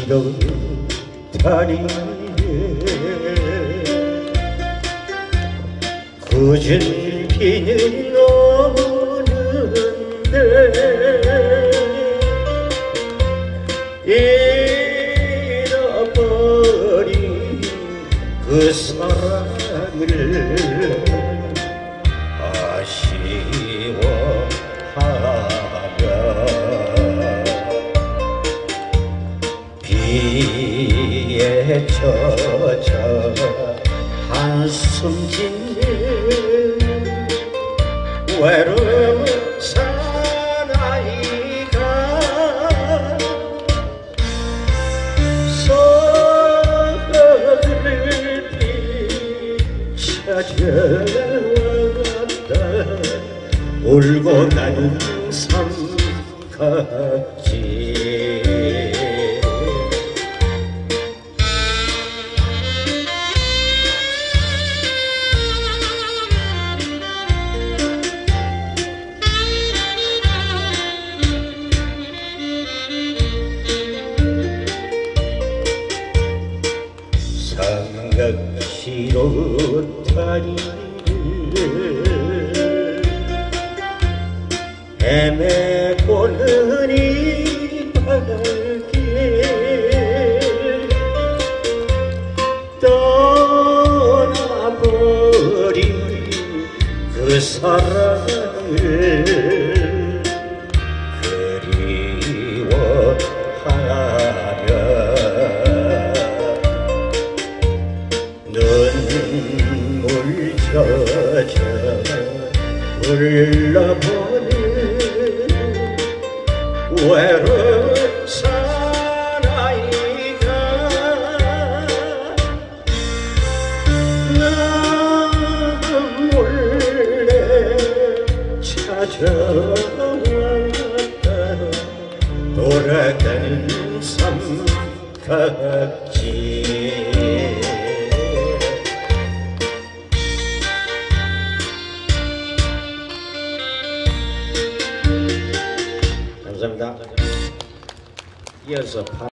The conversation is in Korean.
시로다니네 굳은 비는 오는데 잃어버린 그 사랑을 아쉬워하며 비에 젖어 한숨 짓는 외로운 사나이가 서글피 찾아왔다 울고 가는 삼각지 삼각시로 다니는 헤매고는 이 발길 떠나버린 그 사랑을 그리워하며 눈물 젖어 흘러보는 외로운 사나이가 나 몰래 찾아왔다 돌아가는 삼각지 감사합니다. 이어서